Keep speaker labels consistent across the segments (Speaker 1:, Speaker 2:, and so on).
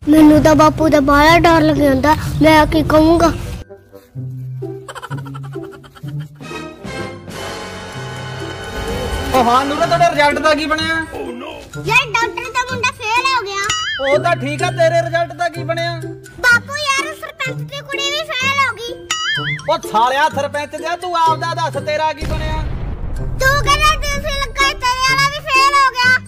Speaker 1: मैनू तो बापू का बड़ा डर लग जाता, मैं की कहूँगा।
Speaker 2: हाँ नूरा तेरे रिजल्ट का की बनया?
Speaker 1: यार डॉक्टर का मुंडा फेल हो गया।
Speaker 2: ओ तो ठीक है, तेरे रिजल्ट का की बनया?
Speaker 1: बापू यार सरपंच की कुड़ी भी फेल हो गई।
Speaker 2: ओ सालिया सरपंच दे तू आपदा दस तेरा की बनया?
Speaker 1: तू कहना दूसरी लगा तेरे वाला भी फेल हो गया।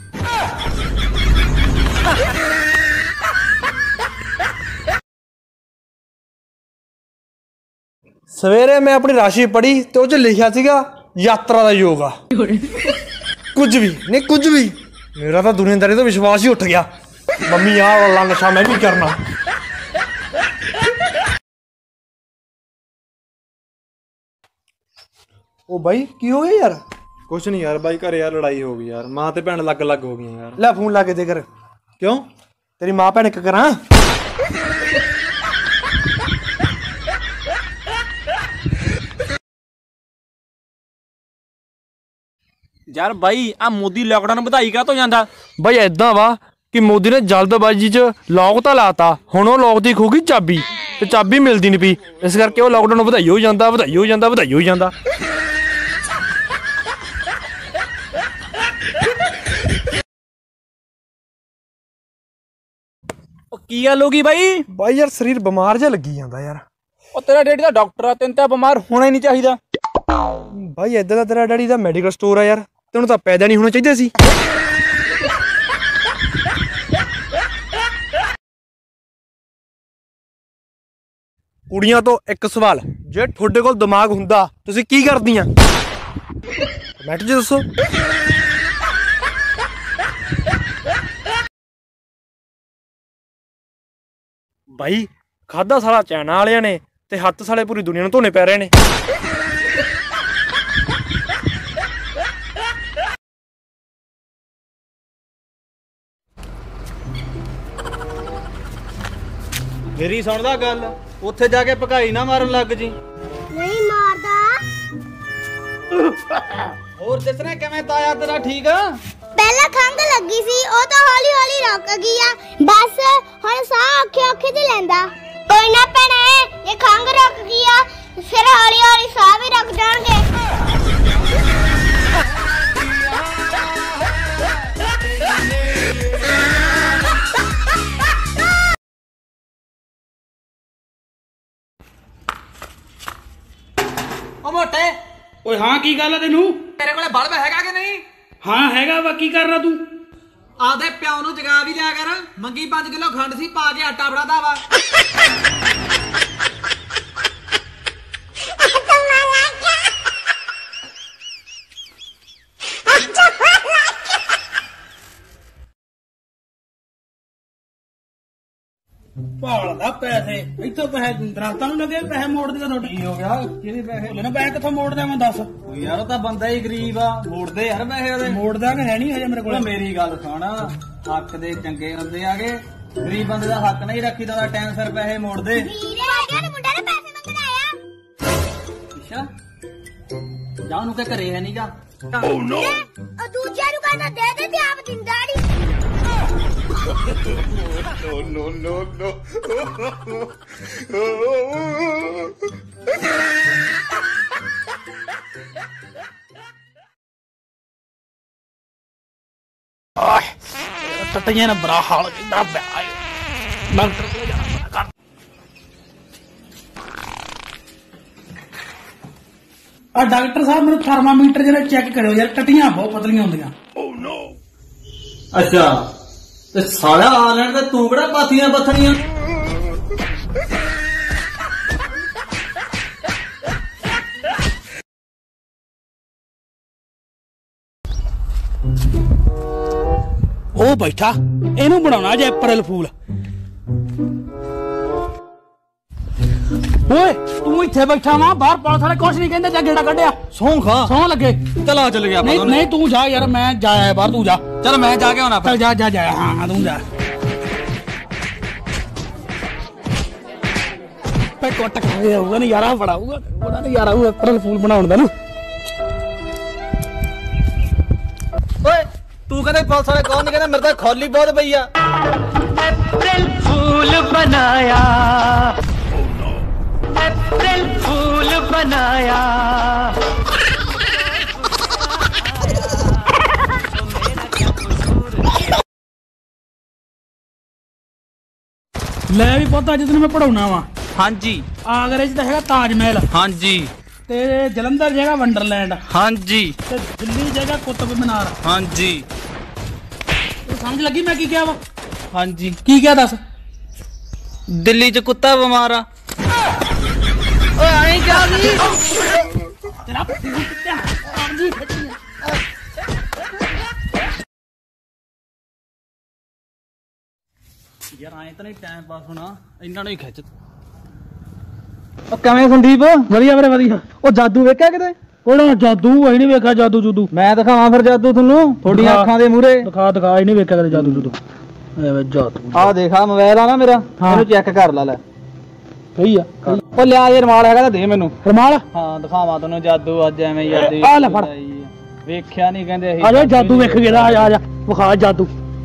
Speaker 3: सवेरे मैं अपनी राशि पढ़ी तो उस लिखा सीगा यात्रा का योग। कुछ भी नहीं, कुछ भी मेरा तो दुनियादारी तो विश्वास ही उठ गया। मम्मी आ वाला नशा मैं भी करना। ओ भाई की हो गया यार?
Speaker 4: कुछ नहीं यार भाई, घर यार लड़ाई हो गई यार, मां ते भैन लग लग हो गई यार।
Speaker 3: ले फोन ला के दे कर।
Speaker 4: क्यों?
Speaker 3: तेरी मां भैन एक करा।
Speaker 5: यार भाई आ मोदी लॉकडाउन ਵਧਾਈ ਕਾ ਤੋਂ ਜਾਂਦਾ?
Speaker 3: भाई ऐदा वा कि मोदी ने जल्दबाजी च लॉक तो लाता, हुण ओह लॉक दी खो गई चाबी ते चाबी मिलदी नहीं पई, इस करके ओह लॉकडाउन ਵਧਾਈ हो जांदा, ਵਧਾਈ हो जांदा, ਵਧਾਈ हो जांदा।
Speaker 5: ਕੀ ਗੱਲ ਹੋ ਗਈ ਬਾਈ?
Speaker 3: भाई यार शरीर बीमार जिहा लगी जांदा यार।
Speaker 5: ਉਹ ਤੇਰਾ ਡੈਡੀ ਦਾ ਡਾਕਟਰ ਆ, ਤੈਨੂੰ ਤਾਂ ਬਿਮਾਰ ਹੋਣਾ ਹੀ ਨਹੀਂ ਚਾਹੀਦਾ।
Speaker 3: भाई ऐदा दा तेरा डैडी दा मैडिकल स्टोर है यार, तेनों तां पैदा नहीं होना चाहिए सी। ਕੁੜੀਆਂ ਤੋਂ ਇੱਕ ਸਵਾਲ, ਜੇ ਤੁਹਾਡੇ ਕੋਲ ਦਿਮਾਗ ਹੁੰਦਾ ਤੁਸੀਂ ਕੀ ਕਰਦੀਆਂ? ਕਮੈਂਟ 'ਚ ਦੱਸੋ। ਭਾਈ ਖਾਦਾ ਸਾਲਾ ਚਾਈਨਾ ਵਾਲਿਆਂ ਨੇ ਤੇ ਹੱਥ ਸਾਲੇ ਪੂਰੀ ਦੁਨੀਆ ਨੂੰ ਧੋਣੇ ਪੈ ਰਹੇ ਨੇ।
Speaker 2: ਮੇਰੀ ਸੁਣਦਾ ਗੱਲ, ਉੱਥੇ ਜਾ ਕੇ ਭਕਾਈ ਨਾ ਮਾਰਨ ਲੱਗ ਜੀ।
Speaker 1: नहीं मारदा।
Speaker 2: ਹੋਰ ਜਸਨੇ ਕਿਵੇਂ ਤਾਇਆ ਤੇਰਾ ਠੀਕ ਆ?
Speaker 1: पहला खंघ लगी सी, ओ तो हौली हौली रुक गई आ, बस हुण साह औखे औखे च लैंदा। कोई ना भैणे, ये खंघ रुक गई आ, फिर हौली हौली साह भी रुक जाणगे।
Speaker 2: ਓ ਮੋਟੇ,
Speaker 6: ਓਏ ਹਾਂ ਕੀ ਗੱਲ ਆ ਤੈਨੂੰ?
Speaker 2: ਤੇਰੇ ਕੋਲੇ ਬਲਬ ਹੈਗਾ ਕਿ ਨਹੀਂ?
Speaker 6: ਹਾਂ ਹੈਗਾ ਵਾ, ਕੀ ਕਰਨਾ ਤੂੰ?
Speaker 2: ਆਪਦੇ ਪਿਓ ਨੂੰ ਜਗਾ ਵੀ ਲਿਆ ਕਰ। ਮੰਗੀ 5 ਕਿਲੋ ਖੰਡ ਸੀ, ਪਾ ਕੇ ਆਟਾ ਫੜਾਦਾ ਵਾ।
Speaker 6: ਭਾਲਦਾ ਪੈਸੇ, ਇੱਥੋਂ ਪੈਸੇ ਦਰਖਤਾਂ ਨੂੰ ਲੱਗੇ, ਪੈਸੇ ਮੋੜ ਦੇ ਤੁਹਾਡੇ।
Speaker 2: ਕੀ ਹੋ ਗਿਆ? ਕਿਹਦੇ ਪੈਸੇ?
Speaker 6: ਮੈਨੂੰ ਪੈਸੇ ਕਿੱਥੋਂ ਮੋੜਦੇ ਮੈਂ ਦੱਸ।
Speaker 2: ਯਾਰ ਉਹ ਤਾਂ ਬੰਦਾ ਹੀ ਗਰੀਬ ਆ, ਮੋੜਦੇ ਯਾਰ ਪੈਸੇ ਉਹਦੇ।
Speaker 6: ਮੋੜਦਾ ਕਿ ਹੈ ਨਹੀਂ ਹਜੇ ਮੇਰੇ ਕੋਲ।
Speaker 2: ਮੇਰੀ ਗੱਲ ਸੁਣ, ਹੱਕ ਦੇ ਚੰਗੇ ਹੁੰਦੇ ਆਗੇ, ਗਰੀਬ ਬੰਦੇ ਦਾ ਹੱਕ ਨਹੀਂ ਰੱਖੀਦਾ, ਟਾਈਮ ਸਿਰ ਪੈਸੇ ਮੋੜਦੇ।
Speaker 1: ਵੀਰੇ ਆਗੇ ਨੇ ਮੁੰਡਾ ਨੇ ਪੈਸੇ ਮੰਗਣ ਆਇਆ।
Speaker 2: ਅੱਛਾ ਜਾ ਉਹਨੂੰ ਕਿ ਘਰੇ ਹੈ ਨਹੀਂਗਾ।
Speaker 1: ਓ ਨੋ, ਉਹ ਦੂਜਿਆਂ ਨੂੰ ਕਹਿੰਦਾ ਦੇ ਦੇ ਤੇ ਆਪ ਦਿੰਦਾ ਨਹੀਂ।
Speaker 4: No.
Speaker 6: ਟੱਟੀਆਂ ਨੇ ਬੁਰਾ ਹਾਲ ਕੀਤਾ ਪਿਆ। ਡਾਕਟਰ ਕੋਲ ਜਾਣਾ ਕਰ। ਆ ਡਾਕਟਰ ਸਾਹਿਬ ਮੈਨੂੰ ਥਰਮਾਮੀਟਰ ਜਿਹੜਾ ਚੈੱਕ ਕਰਿਓ ਯਾਰ, ਟੱਟੀਆਂ ਬਹੁਤ ਪਤਲੀਆਂ ਹੁੰਦੀਆਂ।
Speaker 2: ਅੱਛਾ ਤੇ ਸਾਲਾ ਆ ਲੈਣ ਤੇ ਤੂੰ ਕਿਹੜਾ ਪਾਥੀਆਂ ਪੱਥਣੀਆਂ?
Speaker 6: ਉਹ ਬੈਠਾ, ਇਹਨੂੰ ਬਣਾਉਣਾ ਜੇ ਅਪ੍ਰੈਲ ਫੂਲ। ਓਏ ਤੂੰ ਇੱਥੇ ਬੈਠਾ ਵਾ, ਬਾਹਰ ਪੁਲਿਸ ਵਾਲੇ ਕੁਛ ਨਹੀਂ ਕਹਿੰਦੇ, ਜਾਂ ਗੇੜਾ ਕੱਢਿਆ।
Speaker 2: ਸੌਂ ਖਾ,
Speaker 6: ਸੌਂ ਲੱਗੇ।
Speaker 2: ਚਲਾ ਚੱਲ ਗਿਆ।
Speaker 6: ਨਹੀਂ ਤੂੰ ਜਾ ਯਾਰ, ਮੈਂ ਜਾਇਆ ਬਾਹਰ, ਤੂੰ ਜਾ।
Speaker 2: ਚੱਲ ਮੈਂ ਜਾ ਕੇ ਆਉਣਾ।
Speaker 6: ਚੱਲ ਜਾ। ਹਾਂ ਤੂੰ ਜਾ। ਪੈ ਕੋਟ ਖਾਏ ਹੋਊਗਾ, ਨਜ਼ਾਰਾ ਬੜਾ ਹੋਊਗਾ, ਬੜਾ ਨਜ਼ਾਰਾ ਹੋਊਗਾ ਅਪ੍ਰੈਲ ਫੂਲ ਬਣਾਉਣ ਦਾ ਨਾ।
Speaker 2: ਓਏ ਤੂੰ ਕਹਿੰਦੇ ਪੁਲਿਸ ਵਾਲੇ ਕੌਣ ਨਹੀਂ ਕਹਿੰਦੇ, ਮੇਰੇ ਤਾਂ ਖੋਲੀ ਬਹੁਤ ਪਈ ਆ।
Speaker 7: बनाया, अप्रैल फूल बनाया।
Speaker 6: ਲੈ ਵੀ ਪੁੱਤ ਅੱਜ ਤੈਨੂੰ ਮੈਂ ਪੜਾਉਣਾ ਵਾ।
Speaker 5: ਹਾਂਜੀ
Speaker 6: ਆਗਰੇ 'ਚ ਤਾਂ ਹੈਗਾ ਤਾਜ ਮਹਿਲ
Speaker 5: ਹਾਂਜੀ
Speaker 6: ਤੇ ਜਲੰਧਰ ਜਗ੍ਹਾ ਵੰਡਰਲੈਂਡ
Speaker 5: ਹਾਂਜੀ
Speaker 6: ਤੇ ਦਿੱਲੀ ਜਗ੍ਹਾ ਕੁਤਬ ਮੀਨਾਰ।
Speaker 5: ਹਾਂਜੀ
Speaker 6: ਤੈਨੂੰ ਸਮਝ ਲੱਗੀ ਮੈਂ ਕੀ ਕਿਹਾ ਵਾ?
Speaker 5: ਹਾਂਜੀ
Speaker 6: ਕੀ ਕਿਹਾ ਦੱਸ?
Speaker 5: ਦਿੱਲੀ 'ਚ ਕੁੱਤਾ ਬਿਮਾਰ ਆ। ਓਏ ਆਈ ਕਿਆ ਸੀ?
Speaker 6: ਤੇਰਾ ਜੀ
Speaker 5: ਯਾਰ ਆਏ ਤਾਂ ਨਹੀਂ ਟਾਈਮ ਪਾਸ ਹੋਣਾ, ਇਹਨਾਂ ਨੂੰ ਹੀ ਖਿੱਚ।
Speaker 6: ਉਹ ਕਿਵੇਂ ਸੰਦੀਪ? ਵਧੀਆ ਵੀਰੇ ਵਧੀਆ। ਉਹ ਜਾਦੂ ਵੇਖਿਆ ਕਿਤੇ? ਕੋੜਾ ਜਾਦੂ? ਅਸੀਂ ਨਹੀਂ ਵੇਖਿਆ ਜਾਦੂ ਜੂਦੂ। ਮੈਂ ਦਿਖਾਵਾਂ ਫਿਰ ਜਾਦੂ ਤੁਹਾਨੂੰ ਤੁਹਾਡੀਆਂ ਅੱਖਾਂ ਦੇ ਮੂਹਰੇ? ਦਿਖਾ ਦਿਖਾ, ਹੀ ਨਹੀਂ ਵੇਖਿਆ ਕਦੇ ਜਾਦੂ ਜੂਦੂ। ਐਵੇਂ ਜਾਦੂ ਆ ਦੇਖਾ ਮੋਬਾਈਲ ਆ ਨਾ ਮੇਰਾ, ਇਹਨੂੰ ਚੈੱਕ ਕਰ ਲੈ। ਸਹੀ ਆ। ਉਹ ਲਿਆ ਜੇ ਰਮਾਲ ਹੈਗਾ ਤਾਂ ਦੇ ਮੈਨੂੰ। ਰਮਾਲ? ਹਾਂ ਦਿਖਾਵਾਂ ਤੈਨੂੰ ਜਾਦੂ ਅੱਜ ਐਵੇਂ ਯਾਰ। ਆ ਲੈ ਫੜ। ਵੇਖਿਆ ਨਹੀਂ ਕਹਿੰਦੇ ਅਸੀਂ। ਆ ਜਾ ਜਾਦੂ ਵੇਖ ਗਿਆ। ਆ ਜਾ ਆ ਜਾ ਵਿਖਾ ਜਾਦੂ।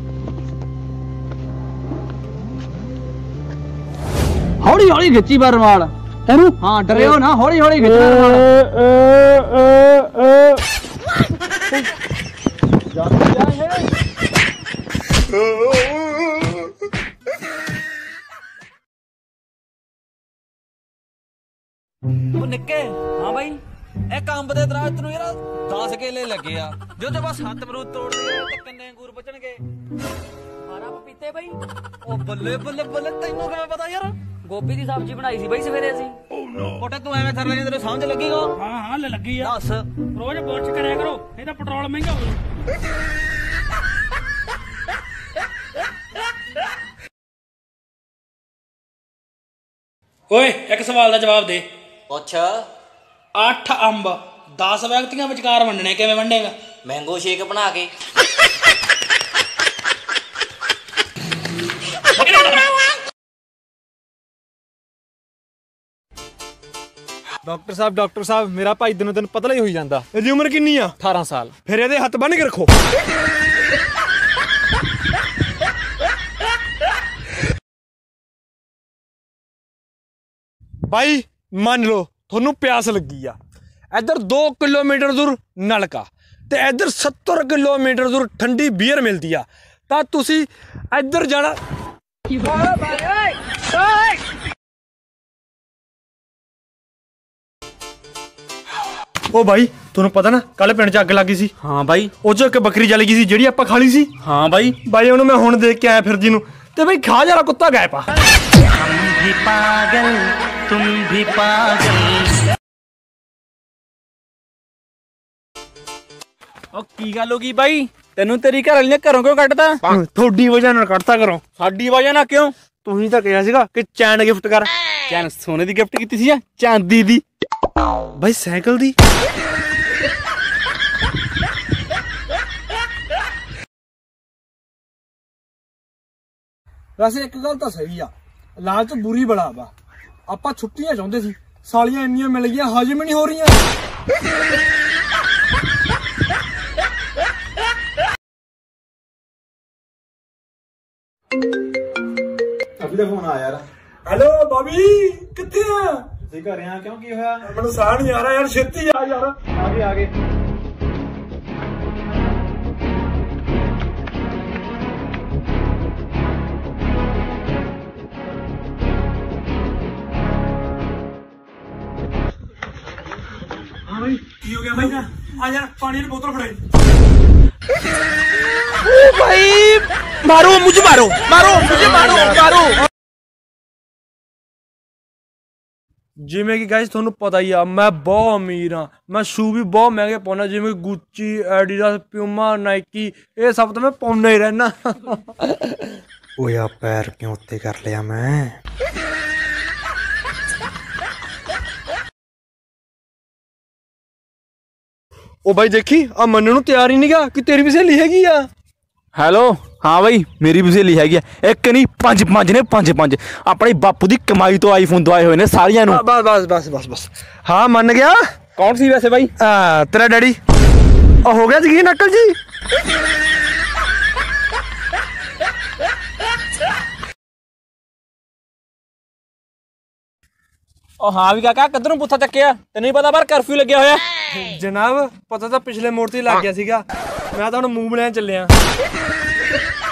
Speaker 6: ਹੌਲੀ ਹੌਲੀ ਖਿੱਚੀ ਬਾਰ ਰਮਾਲ ਤੈਨੂੰ। ਹਾਂ ਡਰਿਓ ਨਾ, ਹੌਲੀ ਹੌਲੀ ਖਿੱਚਣਾ ਰਮਾਲ।
Speaker 5: ਉਹ ਨਿੱਕੇ, ਹਾਂ ਬਾਈ, ਇਹ ਕੰਬ ਦੇ ਦਰਾਜ ਤੈਨੂੰ ਯਾਰ 10 ਕੇਲੇ ਲੱਗੇ ਆ। ਜੋ ਤੇ ਬਸ 7 ਅਮਰੂਦ ਤੋੜਦੇ ਆ ਤੇ ਕਿੰਨੇ ਅੰਗੂਰ ਬਚਣਗੇ?
Speaker 8: 12 ਪਪੀਤੇ ਬਈ।
Speaker 5: ਉਹ ਬੱਲੇ ਬੱਲੇ ਬੱਲੇ, ਤੈਨੂੰ ਕਿਵੇਂ ਪਤਾ ਯਾਰ?
Speaker 8: ਗੋਭੀ ਦੀ ਸਬਜ਼ੀ ਬਣਾਈ ਸੀ ਬਈ ਸਵੇਰੇ ਅਸੀਂ।
Speaker 5: ਕੋਟੇ ਤੂੰ ਐਵੇਂ ਕਰ ਲੈਂਦੇ, ਤੈਨੂੰ ਸਮਝ ਲੱਗੇਗਾ?
Speaker 6: ਹਾਂ ਹਾਂ ਲੈ ਲੱਗੀ ਆ।
Speaker 5: ਦੱਸ।
Speaker 6: ਰੋਜ਼ ਪੁੱਛ ਕਰਿਆ ਕਰੋ, ਨਹੀਂ ਤਾਂ ਪੈਟਰੋਲ ਮਹਿੰਗਾ ਹੋ ਜਾਊ। ਓਏ ਇੱਕ ਸਵਾਲ ਦਾ ਜਵਾਬ ਦੇ।
Speaker 8: ਪੁੱਛ।
Speaker 6: 8 ਅੰਬ 10 ਵਿਅਕਤੀਆਂ ਵਿਚਕਾਰ ਵੰਡਣੇ, ਕਿਵੇਂ ਵੰਡੇਗਾ?
Speaker 8: ਮੈਂਗੋ ਸ਼ੇਕ ਬਣਾ ਕੇ।
Speaker 4: ਡਾਕਟਰ ਸਾਹਿਬ ਮੇਰਾ ਭਾਈ ਦਿਨੋਂ ਦਿਨ ਪਤਲਾ ਹੀ ਹੋਈ ਜਾਂਦਾ।
Speaker 3: ਇਹਦੀ ਉਮਰ ਕਿੰਨੀ ਆ?
Speaker 4: 18 ਸਾਲ।
Speaker 3: ਫਿਰ ਇਹਦੇ ਹੱਥ ਬੰਨ ਕੇ ਰੱਖੋ। ਭਾਈ ਮੰਨ ਲਓ ਤੁਹਾਨੂੰ ਪਿਆਸ ਲੱਗੀ ਆ। ਇੱਧਰ 2 ਕਿਲੋਮੀਟਰ ਦੂਰ ਨਲਕਾ ਤੇ ਇੱਧਰ 70 ਕਿਲੋਮੀਟਰ ਦੂਰ ਠੰਡੀ ਬੀਅਰ ਮਿਲਦੀ ਆ, ਤਾਂ ਤੁਸੀਂ ਇੱਧਰ ਜਾਣਾ। ਉਹ ਭਾਈ ਤੁਹਾਨੂੰ ਪਤਾ ਨਾ ਕੱਲ ਪਿੰਡ 'ਚ ਅੱਗ ਲੱਗੀ ਸੀ?
Speaker 5: ਹਾਂ ਬਾਈ।
Speaker 3: ਉਹ 'ਚ ਇੱਕ ਬੱਕਰੀ ਜਲ ਗਈ ਸੀ ਜਿਹੜੀ ਆਪਾਂ ਖਾ ਲਈ ਸੀ।
Speaker 5: ਹਾਂ ਬਾਈ।
Speaker 3: ਭਾਈ ਉਹਨੂੰ ਮੈਂ ਹੁਣ ਦੇਖ ਕੇ ਆਇਆ ਫਿਰਜੀ ਨੂੰ, ਤੇ ਭਾਈ ਖਾ ਜਾਣਾ ਕੁੱਤਾ ਗਾਇਬ ਆ।
Speaker 7: तुम भी पागल।
Speaker 5: ਉਹ ਕੀ ਗੱਲ ਹੋ ਗਈ ਬਾਈ? ਤੈਨੂੰ ਤੇਰੀ ਘਰ ਵਾਲੀ ਨੇ ਘਰੋਂ ਕਿਉਂ ਕੱਢਤਾ?
Speaker 3: ਤੁਹਾਡੀ ਵਜ੍ਹਾ ਨਾਲ ਕੱਢਤਾ ਘਰੋਂ।
Speaker 5: ਸਾਡੀ ਵਜ੍ਹਾ ਨਾਲ ਕਿਉਂ?
Speaker 3: ਤੁਸੀਂ ਤਾਂ ਕਿਹਾ ਸੀਗਾ ਕਿ ਚੈਨ ਗਿਫਟ ਕਰ।
Speaker 5: ਚੈਨ ਸੋਨੇ ਦੀ ਗਿਫਟ ਕੀਤੀ ਸੀ ਜਾਂ ਚਾਂਦੀ ਦੀ?
Speaker 3: ਭਾਈ ਸਾਈਕਲ ਦੀ। ਵੈਸੇ ਇੱਕ ਗੱਲ ਤਾਂ ਸਹੀ ਆ, ਲਾਲਚ ਬੁਰੀ ਬਲਾ ਵਾ। ਆਪਾਂ ਛੁੱਟੀਆਂ ਚਾਹੁੰਦੇ ਸੀ, ਸਾਲੀਆਂ ਇੰਨੀਆਂ ਮਿਲ ਗਈਆਂ ਹਜਮ ਨਹੀਂ ਹੋ ਰਹੀਆਂ।
Speaker 4: ਅਭੀ ਦਾ ਫੋਨ ਆਇਆ ਯਾਰ।
Speaker 3: ਹੈਲੋ ਬਾਬੀ, ਕਿੱਥੇ ਆ?
Speaker 4: ਤੁਸੀਂ ਘਰੇ ਆ? ਕਿਉਂ, ਕੀ ਹੋਇਆ?
Speaker 3: ਮੈਨੂੰ ਸਾਹ ਨਹੀਂ ਆ ਰਿਹਾ ਯਾਰ, ਛੇਤੀ ਆ ਯਾਰ।
Speaker 4: ਆ ਗਏ।
Speaker 3: हाँ भाई, की हो गया भाई? आ यार पानी की बोतल फड़ाई।
Speaker 5: ओ भाई, मारो मुझे, मारो मुझे, मारो।
Speaker 3: जिमें कि गाइस ਤੁਹਾਨੂੰ ਪਤਾ ਹੀ ਆ, ਮੈਂ ਬਹੁਤ ਅਮੀਰ ਆ। ਮੈਂ ਸ਼ੂ ਵੀ ਬਹੁਤ ਮਹਿੰਗੇ ਪਾਉਣਾ, ਜਿਵੇਂ ਗੁੱਚੀ, ਐਡੀਡਾਸ, ਪਿਊਮਾ, ਨਾਈਕੀ, ਇਹ ਸਭ ਤਾਂ ਮੈਂ ਪਾਉਣਾ ਹੀ ਰਹਿਣਾ। ਓਏ ਆ ਪੈਰ ਕਿਉਂ ਉੱਤੇ ਕਰ ਲਿਆ ਮੈਂ? ਉਹ ਬਾਈ ਦੇਖੀ ਆ, ਮੰਨਣ ਨੂੰ ਤਿਆਰ ਹੀ ਨਹੀਂਗਾ ਕਿ ਤੇਰੀ ਵੀ ਸਹੇਲੀ ਹੈਗੀ ਆ।
Speaker 5: ਹੈਲੋ, ਹਾਂ ਬਾਈ, ਮੇਰੀ ਵੀ ਸਹੇਲੀ ਹੈਗੀ ਆ। ਇੱਕ ਨਹੀਂ ਪੰਜ ਨੇ, ਪੰਜ। ਆਪਣੇ ਬਾਪੂ ਦੀ ਕਮਾਈ ਤੋਂ ਆਈਫੋਨ ਦਵਾਏ ਹੋਏ ਨੇ ਸਾਰਿਆਂ ਨੂੰ।
Speaker 3: ਬਸ ਹਾਂ ਮੰਨ ਗਿਆ।
Speaker 5: ਕੌਣ ਸੀ ਵੈਸੇ ਬਾਈ?
Speaker 3: ਤੇਰਾ ਡੈਡੀ। ਹੋ ਗਿਆ ਯਕੀਨ ਅੰਕਲ ਜੀ?
Speaker 5: ਉਹ ਹਾਂ ਵੀ ਕਾਕਾ ਕਿੱਧਰ ਨੂੰ ਪੁੱਠਾ ਚੱਕਿਆ ਤੈਨੂੰ ਨਹੀਂ ਪਤਾ ਬਾਹਰ ਕਰਫਿਊ ਲੱਗਿਆ ਹੋਇਆ
Speaker 3: ਜਨਾਬ ਪਤਾ ਤਾਂ ਪਿਛਲੇ ਮੋੜ ਤੇ ਹੀ ਲੱਗ ਗਿਆ ਸੀਗਾ ਮੈਂ ਤਾਂ ਹੁਣ ਮੂੰਹ ਬਣਾਉਣ ਚੱਲਿਆ